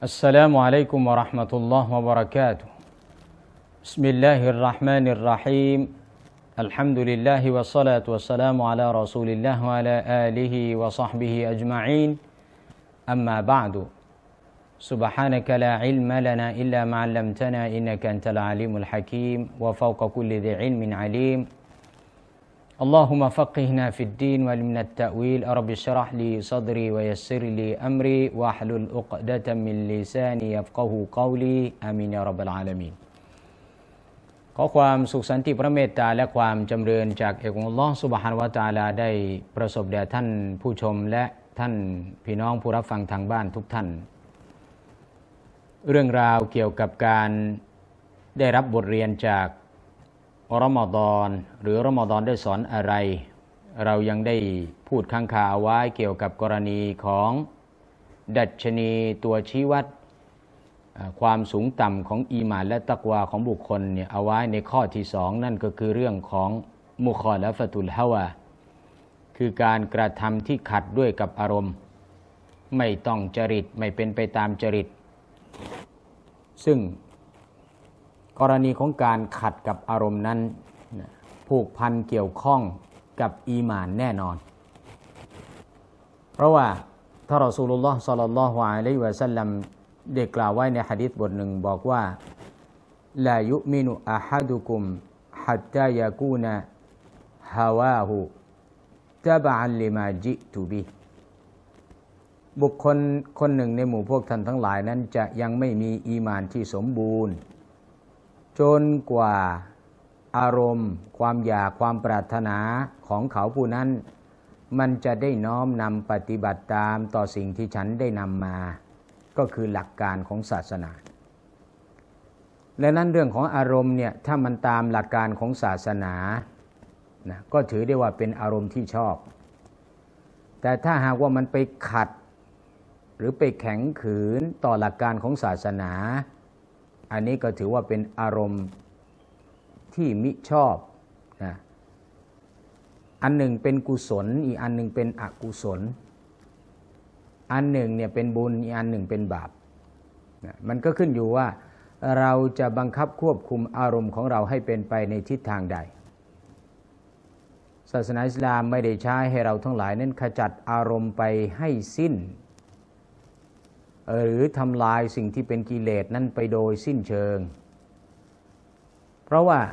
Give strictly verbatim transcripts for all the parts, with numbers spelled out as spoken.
السلام عليكم ورحمة الله وبركاته بسم الله الرحمن الرحيم الحمد لله والصلاة والسلام على رسول الله وعلى آله وصحبه أجمعين أما بعد سبحانك لا علم لنا إلا ما علمتنا إنك أنت العليم الحكيم وفوق كل ذي علم عليم اللهم فقهنا في الدين وعلمنا التأويل رب اشرح لي صدري ويسر لي أمري واحلل عقدة من لساني يفقه قولي آمين يا رب العالمينขอความสุขสันติพระเมตตาและความจำเริญจากเอกองค์อัลเลาะห์ซุบฮานะฮูวะตะอาลาได้ประสบแด่ท่านผู้ชมและท่านพี่น้องผู้รับฟังทางบ้านทุกท่านเรื่องราวเกี่ยวกับการได้รับบทเรียนจากรอมฎอนหรือรอมฎอนได้สอนอะไรเรายังได้พูดค้างคาเอาไว้เกี่ยวกับกรณีของดัชนีตัวชี้วัดความสูงต่ำของอีหม่านและตักวาของบุคคลเนี่ยเอาไว้ในข้อที่สองนั่นก็คือเรื่องของมุคอละฟะตุลฮาวาคือการกระทำที่ขัดด้วยกับอารมณ์ไม่ต้องจริตไม่เป็นไปตามจริตซึ่งกรณีของการขัดกับอารมณ์นั้นผูกพันเกี่ยวข้องกับอีหม่านแน่นอนเพราะว่าท่านรอซูลุลลอฮ์ศ็อลลัลลอฮุอะลัยฮิวะซัลลัมได้กล่าวไว้ในหะดีษบทหนึ่งบอกว่าลายุมินุอะฮัดุกุมฮัตตายะกูนะฮาวาฮูตะบะอันลิมาจิตุบิบุคคลคนหนึ่งในหมู่พวกท่านทั้งหลายนั้นจะยังไม่มีอีหม่านที่สมบูรณ์จนกว่าอารมณ์ความอยากความปรารถนาของเขาผู้นั้นมันจะได้น้อมนำปฏิบัติตามต่อสิ่งที่ฉันได้นำมาก็คือหลักการของศาสนาและนั้นเรื่องของอารมณ์เนี่ยถ้ามันตามหลักการของศาสนานะก็ถือได้ว่าเป็นอารมณ์ที่ชอบแต่ถ้าหากว่ามันไปขัดหรือไปแข็งขืนต่อหลักการของศาสนาอันนี้ก็ถือว่าเป็นอารมณ์ที่มิชอบนะอันหนึ่งเป็นกุศลอีกอันหนึ่งเป็นอกุศลอันหนึ่งเนี่ยเป็นบุญอีกอันหนึ่งเป็นบาปนะมันก็ขึ้นอยู่ว่าเราจะบังคับควบคุมอารมณ์ของเราให้เป็นไปในทิศทางใดศาสนาอิสลามไม่ได้ใช้ให้เราทั้งหลายนั้นขจัดอารมณ์ไปให้สิ้นหรือทำลายสิ่งที่เป็นกิเลสนั้นไปโดยสิ้นเชิงเพราะว่า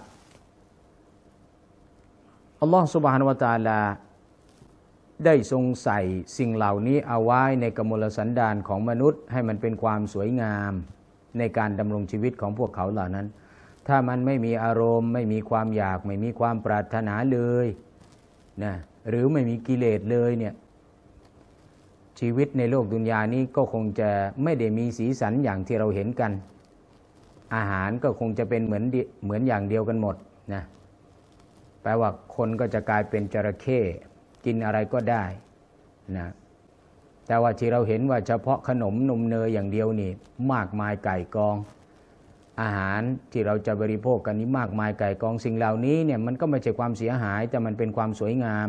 อัลลอฮฺซุบฮานะฮูวะตะอาลาได้ทรงใส่สิ่งเหล่านี้เอาไว้ในกมลสันดานของมนุษย์ให้มันเป็นความสวยงามในการดำรงชีวิตของพวกเขาเหล่านั้นถ้ามันไม่มีอารมณ์ไม่มีความอยากไม่มีความปรารถนาเลยนะหรือไม่มีกิเลสเลยเนี่ยชีวิตในโลกดุนยานี้ก็คงจะไม่ได้มีสีสันอย่างที่เราเห็นกันอาหารก็คงจะเป็นเหมือนเหมือนอย่างเดียวกันหมดนะแปลว่าคนก็จะกลายเป็นจระเข้กินอะไรก็ได้นะแต่ว่าที่เราเห็นว่าเฉพาะขนมนมเนยอย่างเดียวนี่มากมายไก่กองอาหารที่เราจะบริโภคกันนี้มากมายไก่กองสิ่งเหล่านี้เนี่ยมันก็ไม่ใช่ความเสียหายแต่มันเป็นความสวยงาม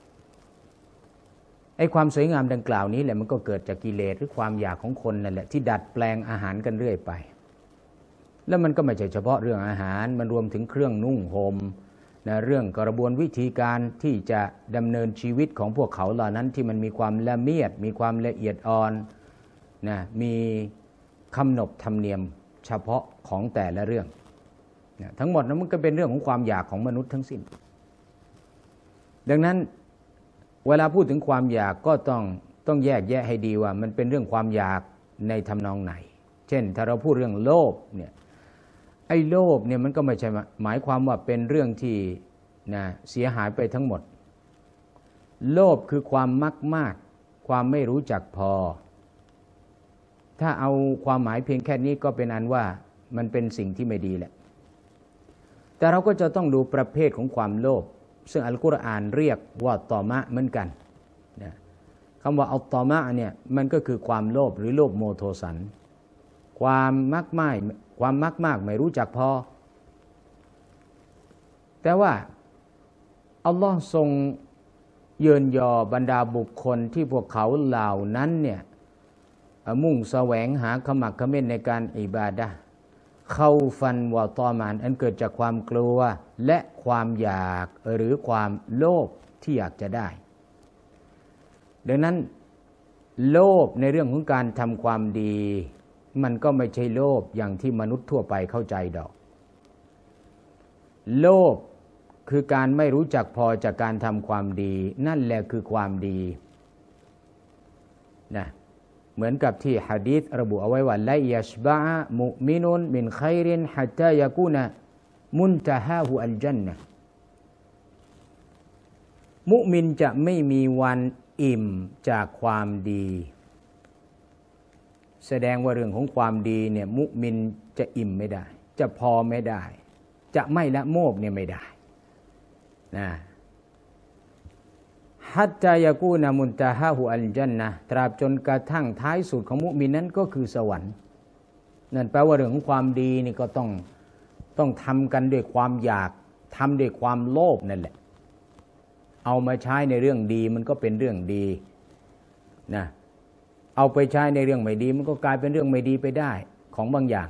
ไอ้ความสวยงามดังกล่าวนี้แหละมันก็เกิดจากกิเลสหรือความอยากของคนนั่นแหละที่ดัดแปลงอาหารกันเรื่อยไปแล้วมันก็ไม่ใช่เฉพาะเรื่องอาหารมันรวมถึงเครื่องนุ่งห่มนะเรื่องกระบวนวิธีการที่จะดำเนินชีวิตของพวกเขาเหล่านั้นที่มันมีความละเมียดมีความละเอียดอ่อนนะมีคำนบธรรมเนียมเฉพาะของแต่ละเรื่องนะทั้งหมดนั้นมันก็เป็นเรื่องของความอยากของมนุษย์ทั้งสิ้นดังนั้นเวลาพูดถึงความอยากก็ต้องต้องแยกแยะให้ดีว่ามันเป็นเรื่องความอยากในทำนองไหนเช่นถ้าเราพูดเรื่องโลภเนี่ยไอ้โลภเนี่ยมันก็ไม่ใช่หมายความว่าเป็นเรื่องที่นะเสียหายไปทั้งหมดโลภคือความมักมากความไม่รู้จักพอถ้าเอาความหมายเพียงแค่นี้ก็เป็นอันว่ามันเป็นสิ่งที่ไม่ดีแหละแต่เราก็จะต้องดูประเภทของความโลภซึ่งอัลกุรอานเรียกว่าตอมะเหมือนกันนะคำว่าอัลตอมะเนี่ยมันก็คือความโลภหรือโลภโมโทสันความมักไม่ความมักมากไม่รู้จักพอแต่ว่าอัลลอฮ์ทรงเยินยอบรรดาบุคคลที่พวกเขาเหล่านั้นเนี่ยมุ่งแสวงหาขมักเขม้นในการอิบาดะห์เข้าฟันวะตอมานอันเกิดจากความกลัวและความอยากหรือความโลภที่อยากจะได้ดังนั้นโลภในเรื่องของการทำความดีมันก็ไม่ใช่โลภอย่างที่มนุษย์ทั่วไปเข้าใจดอกโลภคือการไม่รู้จักพอจากการทำความดีนั่นแหละคือความดีนะเหมือนกับที่หะดีษระบุเอาไว้ว่าไลยัชบะอะมุมินุนมินค็อยรินฮัตตายะกูนะมุนตะฮาฮุอัลญันนะห์มุมินจะไม่มีวันอิ่มจากความดีแสดงว่าเรื่องของความดีเนี่ยมุมินจะอิ่มไม่ได้จะพอไม่ได้จะไม่ละโมบเนี่ยไม่ได้นะฮัตตายะกูนะมุนตะฮาฮุอัลญันนะห์ตราบจนกระทั่งท้ายสุดของมุมินนั้นก็คือสวรรค์นั่นแปลว่าเรื่องของความดีนี่ก็ต้องต้องทำกันด้วยความอยากทำด้วยความโลภนั่นแหละเอามาใช้ในเรื่องดีมันก็เป็นเรื่องดีนะเอาไปใช้ในเรื่องไม่ดีมันก็กลายเป็นเรื่องไม่ดีไปได้ของบางอย่าง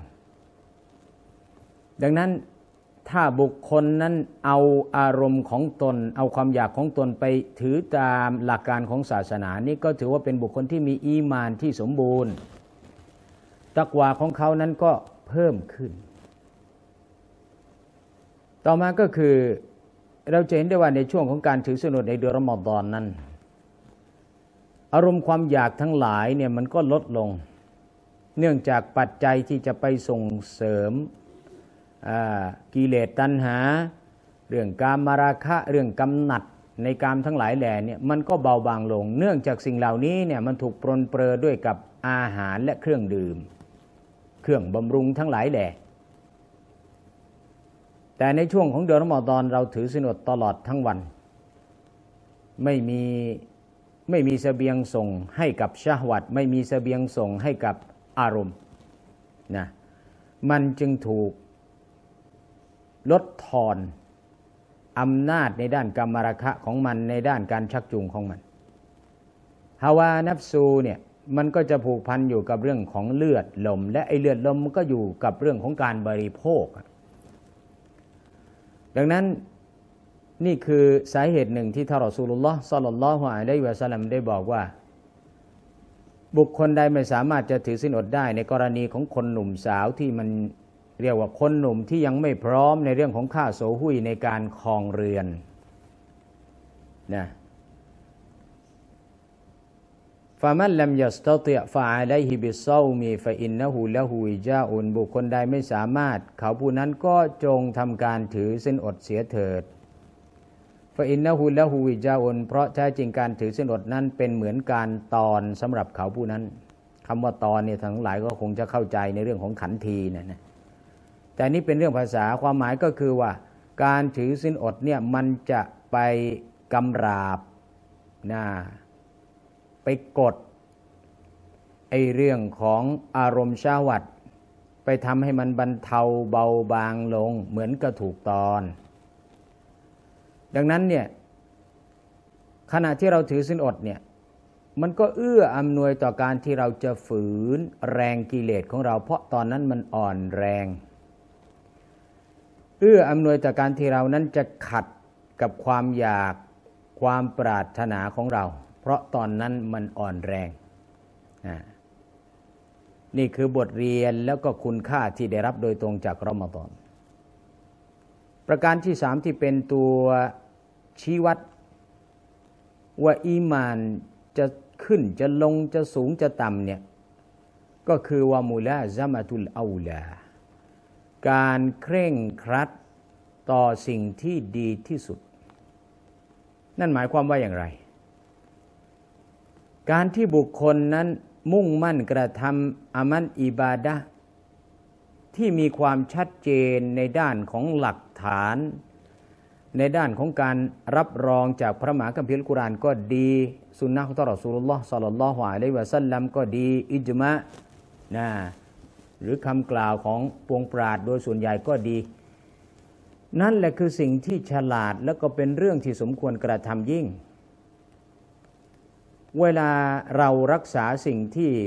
ดังนั้นถ้าบุคคลนั้นเอาอารมณ์ของตนเอาความอยากของตนไปถือตามหลักการของศาสนานี่ก็ถือว่าเป็นบุคคลที่มีอีมานที่สมบูรณ์ตักวาของเขานั้นก็เพิ่มขึ้นต่อมาก็คือเราจะเห็นได้ว่าในช่วงของการถือศีลอดในเดือนรอมฎอนนั้นอารมณ์ความอยากทั้งหลายเนี่ยมันก็ลดลงเนื่องจากปัจจัยที่จะไปส่งเสริมกิเลสตัณหาเรื่องกามราคะเรื่องกำหนัดในกามทั้งหลายแหล่เนี่ยมันก็เบาบางลงเนื่องจากสิ่งเหล่านี้เนี่ยมันถูกปรนเปรอด้วยกับอาหารและเครื่องดื่มเครื่องบำรุงทั้งหลายแหล่แต่ในช่วงของเดือนรอมฎอนเราถือศีลอดตลอดทั้งวันไม่มีไม่มีเสบียงส่งให้กับชะฮวัตไม่มีเสบียงส่งให้กับอารมณ์นะมันจึงถูกลดทอนอำนาจในด้านกามราคะของมันในด้านการชักจูงของมันฮาวานัฟซูเนี่ยมันก็จะผูกพันอยู่กับเรื่องของเลือดลมและไอเลือดลมมันก็อยู่กับเรื่องของการบริโภคดังนั้นนี่คือสาเหตุหนึ่งที่ท่านรอซูลุลลอฮ์ศ็อลลัลลอฮุอะลัยฮิวะซัลลัมได้บอกว่าบุคคลใดไม่สามารถจะถือศีลอดได้ในกรณีของคนหนุ่มสาวที่มันเรียกว่าคนหนุ่มที่ยังไม่พร้อมในเรื่องของค่าโสหุยในการครองเรือนนะฟะมันลัมยัสตะติอ์ฟะอะลัยฮิบิศอมีฟะอินนะฮูละฮูวิจาอุนบุคคลใดไม่สามารถเขาผู้นั้นก็จงทำการถือศีลอดเสียเถิดฟะอินนะฮูละฮูวิจาอุนเพราะแท้จริงการถือศีลอดนั้นเป็นเหมือนการตอนสำหรับเขาผู้นั้นคำว่าตอนเนี่ยทั้งหลายก็คงจะเข้าใจในเรื่องของขันทีนะนะแต่นี่เป็นเรื่องภาษาความหมายก็คือว่าการถือศีลอดเนี่ยมันจะไปกำราบนะไปกดไอเรื่องของอารมณ์ชะฮวัตไปทำให้มันบรรเทาเบาบางลงเหมือนกับถูกตอนดังนั้นเนี่ยขณะที่เราถือศีลอดเนี่ยมันก็เอื้ออำนวยต่อการที่เราจะฝืนแรงกิเลสของเราเพราะตอนนั้นมันอ่อนแรงเอื้ออำนวยต่อการที่เรานั้นจะขัดกับความอยากความปรารถนาของเราเพราะตอนนั้นมันอ่อนแรงนี่คือบทเรียนแล้วก็คุณค่าที่ได้รับโดยตรงจากรอมฎอนประการที่สามที่เป็นตัวชี้วัดว่าอีหม่านจะขึ้นจะลงจะสูงจะต่ำเนี่ยก็คือว่ามุลาซะมะตุลเอาลาการเคร่งครัดต่อสิ่งที่ดีที่สุดนั่นหมายความว่าอย่างไรการที่บุคคลนั้นมุ่งมั่นกระทำอามัลอิบาดะห์ที่มีความชัดเจนในด้านของหลักฐานในด้านของการรับรองจากพระมหาคัมภีร์อัลกุรอานก็ดีสุนนะของท่านรอซูลุลลอฮ์ศ็อลลัลลอฮุอะลัยฮิวะซัลลัมก็ดีอิจมะนะหรือคำกล่าวของปวงปราชญ์โดยส่วนใหญ่ก็ดีนั่นแหละคือสิ่งที่ฉลาดแล้วก็เป็นเรื่องที่สมควรกระทำยิ่งเวลาเรารักษาสิ่งที่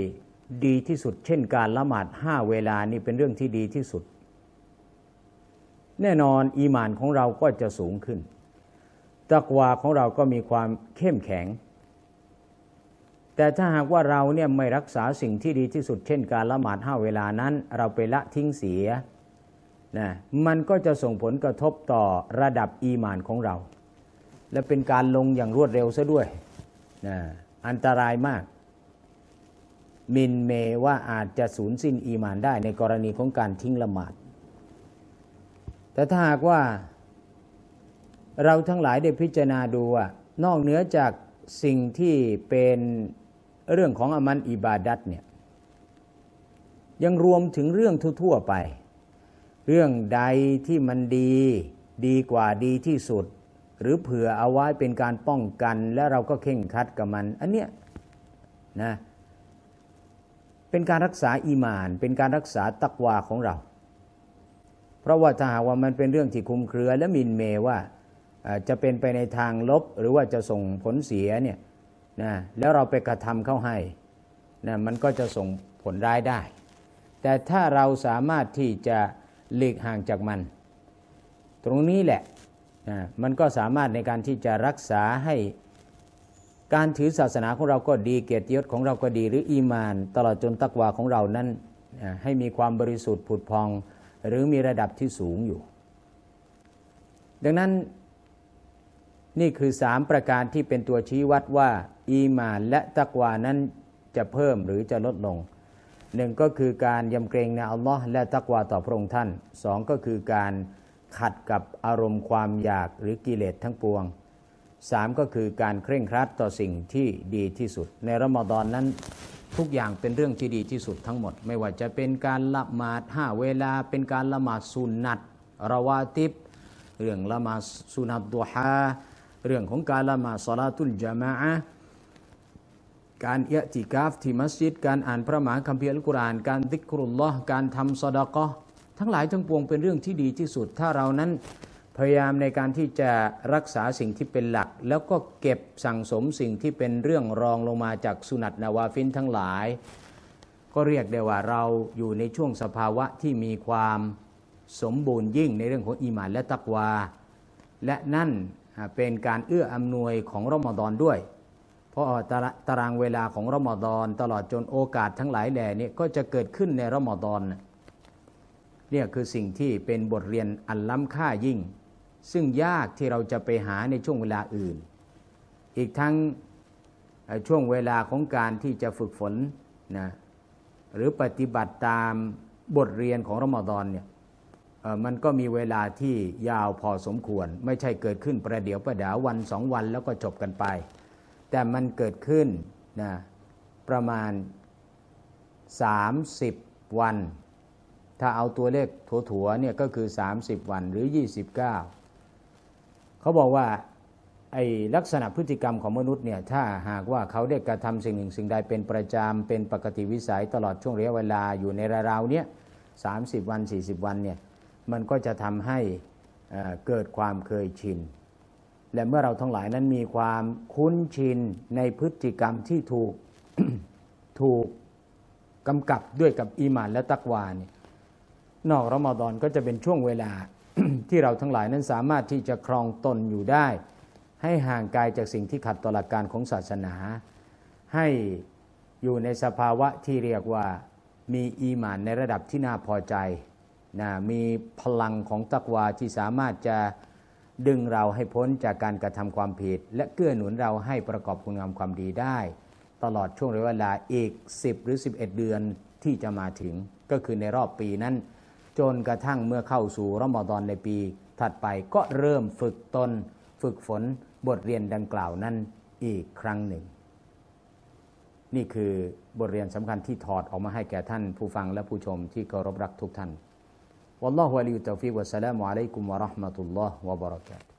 ดีที่สุดเช่นการละหมาดห้าเวลานี่เป็นเรื่องที่ดีที่สุดแน่นอนอีหม่านของเราก็จะสูงขึ้นตักวาของเราก็มีความเข้มแข็งแต่ถ้าหากว่าเราเนี่ยไม่รักษาสิ่งที่ดีที่สุดเช่นการละหมาดห้าเวลานั้นเราไปละทิ้งเสียนะมันก็จะส่งผลกระทบต่อระดับอีหม่านของเราและเป็นการลงอย่างรวดเร็วซะด้วยนะอันตรายมากมินเมว่าอาจจะสูญสิ้นอีหม่านได้ในกรณีของการทิ้งละหมาดแต่ถ้าหากว่าเราทั้งหลายได้พิจารณาดูว่านอกเหนือจากสิ่งที่เป็นเรื่องของอามัลอิบาดัตเนี่ยยังรวมถึงเรื่องทั่วๆไปเรื่องใดที่มันดีดีกว่าดีที่สุดหรือเผื่อเอาไว้เป็นการป้องกันและเราก็เข่งครัดกับมันอันเนี้ยนะเป็นการรักษาอีหม่านเป็นการรักษาตักวาของเราเพราะว่าถ้าหากว่ามันเป็นเรื่องที่คลุมเครือและมินเมว่าจะเป็นไปในทางลบหรือว่าจะส่งผลเสียเนี่ยนะแล้วเราไปกระทำเข้าให้นะมันก็จะส่งผลร้ายได้แต่ถ้าเราสามารถที่จะหลีกห่างจากมันตรงนี้แหละนะมันก็สามารถในการที่จะรักษาให้การถือศาสนาของเราก็ดีเกียรติยศของเราก็ดีหรืออีมานตลอดจนตักวาของเรานั้นนะให้มีความบริสุทธิ์ผุดพองหรือมีระดับที่สูงอยู่ดังนั้นนี่คือสามประการที่เป็นตัวชี้วัดว่าอีหม่านและตักวานั้นจะเพิ่มหรือจะลดลงหนึ่งก็คือการยำเกรงในอัลลอฮ์และตักวาต่อพระองค์ท่านสองก็คือการขัดกับอารมณ์ความอยากหรือกิเลสทั้งปวงสามก็คือการเคร่งครัดต่อสิ่งที่ดีที่สุดในรอมฎอนนั้นทุกอย่างเป็นเรื่องที่ดีที่สุดทั้งหมดไม่ว่าจะเป็นการละหมาดห้าเวลาเป็นการละหมาดสุนนัตราวาติบเรื่องละหมาดสุนัตดุฮาเรื่องของการละหมาดศอลาตุลญะมาอะห์การอิอ์ติกาฟที่มัสยิดการอ่านพระมหาคัมภีร์อัลกุรอานการซิกรุลลอฮ์การทำซอดาเกาะห์ทั้งหลายทั้งปวงเป็นเรื่องที่ดีที่สุดถ้าเรานั้นพยายามในการที่จะรักษาสิ่งที่เป็นหลักแล้วก็เก็บสั่งสมสิ่งที่เป็นเรื่องรองลงมาจากสุนัตนาวาฟิลทั้งหลายก็เรียกได้ว่าเราอยู่ในช่วงสภาวะที่มีความสมบูรณ์ยิ่งในเรื่องของอีหม่านและตักวาและนั่นเป็นการเอื้ออำนวยของรอมฎอนด้วยเพราะตารางเวลาของรอมฎอนตลอดจนโอกาสทั้งหลายแหล่นี้ก็จะเกิดขึ้นในรอมฎอนเนี่ยคือสิ่งที่เป็นบทเรียนอันล้ำค่ายิ่งซึ่งยากที่เราจะไปหาในช่วงเวลาอื่นอีกทั้งช่วงเวลาของการที่จะฝึกฝนนะหรือปฏิบัติตามบทเรียนของรอมฎอนเนี่ยมันก็มีเวลาที่ยาวพอสมควรไม่ใช่เกิดขึ้นประเดี๋ยวประดาวันสองวันแล้วก็จบกันไปแต่มันเกิดขึ้นนะประมาณสามสิบวันถ้าเอาตัวเลขถั่วๆเนี่ยก็คือสามสิบวันหรือยี่สิบเก้าเขาบอกว่าไอ้ลักษณะพฤติกรรมของมนุษย์เนี่ยถ้าหากว่าเขาได้กระทำสิ่งหนึ่งสิ่งใดเป็นประจำเป็นปกติวิสัยตลอดช่วงระยะเวลาอยู่ในราวๆเนี้ยสามสิบวันสี่สิบวันเนี่ยมันก็จะทำให้เกิดความเคยชินและเมื่อเราทั้งหลายนั้นมีความคุ้นชินในพฤติกรรมที่ถูก ถูกกำกับด้วยกับอีหม่านและตักวาเนี่ยนอกรอมฎอนก็จะเป็นช่วงเวลา ที่เราทั้งหลายนั้นสามารถที่จะครองตนอยู่ได้ให้ห่างไกลจากสิ่งที่ขัดต่อหลักการของศาสนาให้อยู่ในสภาวะที่เรียกว่ามีอีหม่านในระดับที่น่าพอใจนะมีพลังของตักวาที่สามารถจะดึงเราให้พ้นจากการกระทำความผิดและเกื้อหนุนเราให้ประกอบคุณงามความดีได้ตลอดช่วงระยะเวลาอีกสิบหรือสิบเอ็ดเดือนที่จะมาถึงก็คือในรอบปีนั้นจนกระทั่งเมื่อเข้าสู่รอมฎอนในปีถัดไปก็เริ่มฝึกตนฝึกฝนบทเรียนดังกล่าวนั้นอีกครั้งหนึ่งนี่คือบทเรียนสำคัญที่ถอดออกมาให้แก่ท่านผู้ฟังและผู้ชมที่เคารพรักทุกท่านวัลลอฮุวะลียุตตอฟิกวัสสลามุอะลัยกุมวะเราะห์มะตุลลอฮ์วะบะเราะกาตุฮ์